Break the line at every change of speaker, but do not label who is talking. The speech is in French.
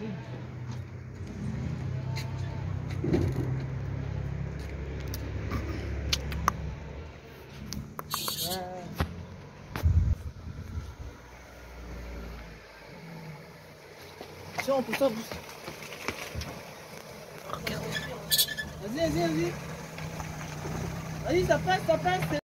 Tiens, on peut ça. Vas-y, vas-y, vas-y. Vas-y, ça passe, ça passe.